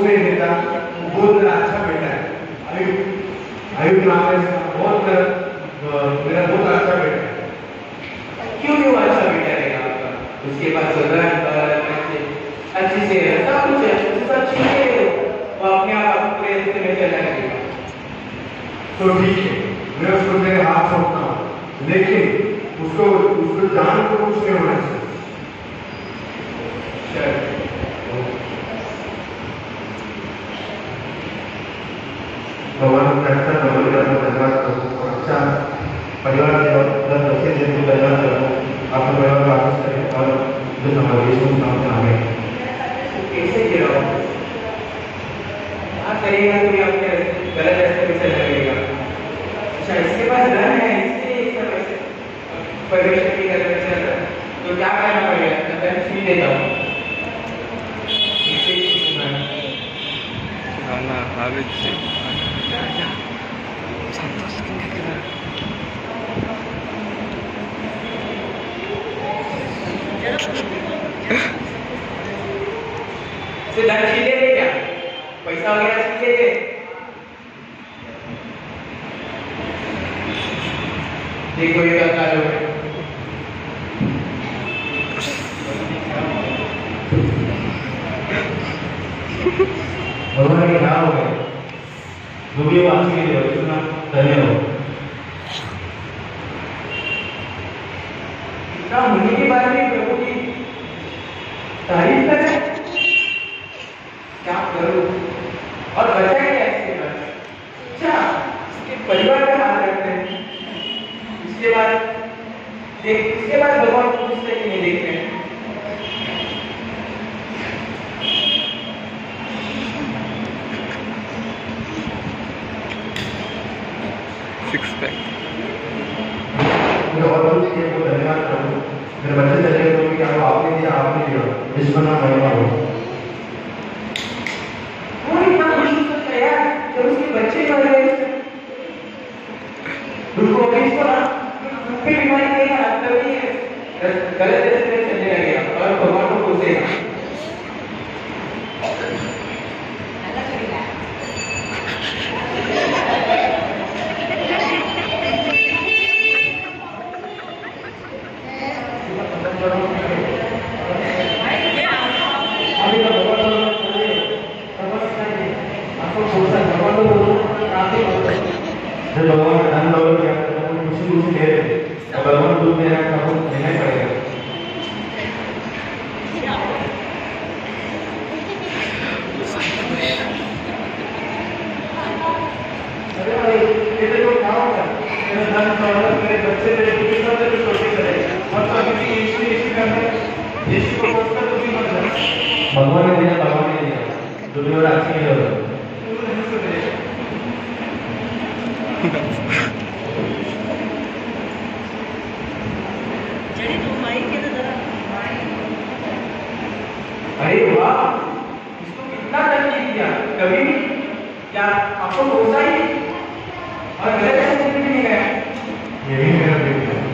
नहीं देता, बहुत मेरा अच्छा बेटा है। आयुष नाम है, बहुत मेरा बहुत अच्छा बेटा है। क्यों नहीं वो अच्छा बेटा रहेगा आपका? उसके पास अच्छी से सब कुछ है, उसके साथ चीजें हो, वो अपने आप पूरे रास्ते में चलना लगेगा। तो ठीक है, मैं उसको मेरे हाथ छोड़ता हूँ, लेकिन उसको जान को कुछ नहीं होना चाहिए। भगवान अच्छा धन्यवाद करो और अच्छा परिवार के बच्चे दिन को धन्यवाद करो, आपके परिवार का आशीष करें और जो समावेश हो हमें कैसे गिराओ करेगा तो आपके गलत रास्ते पे चलने लगेगा। अच्छा इसके पास धन है, इसलिए परमेश्वर की तरफ चल रहा है, तो क्या करना पड़ेगा? धन छीन देता हूँ। धन छीन ले क्या? पैसा वगैरह छीन लेंगे? देखो ये करता है भगवान के क्या हो गए, जो भी बात के लिए इतना धन्यवाद। इतना होने के बाद भी प्रभु की तारीफ करें, क्या करूं? और बचा क्या इसके पास? अच्छा इसके परिवार का हाथ रखते हैं, इसके बाद भगवान को कुछ नहीं देखते हैं। मैं और कुछ के को धन्यवाद करूं, मेरे बच्चे चले तो कि आप आपने दिया इसका नाम महिमा हो। कौन इतना खुश हो सकता है यार जब उसके बच्चे मर गए? उसको इसको ना बीमारी नहीं है, तभी गलत रास्ते में चलने लगेगा और भगवान को कोसेगा। भगवान धन दौलत खुशी खुशी दे रहे, भगवान दूध दे रहा है, आपको देना ही पड़ेगा। अरे भाई ये तो क्या होगा? मेरा धन दौलत मेरे बच्चे मेरे सब से छोटी करेगा, और तो अभी इसी करना इसी को कर तो भी मत जाओ। भगवान ने दिया, भगवान ने दिया, जो भी और अच्छी नहीं होगा। अरे वाह, इसको कितना तकलीफ दिया, कभी भी क्या आपको भरोसा ही और गलत रास्ते में नहीं गया। यही मेरा बेटा है।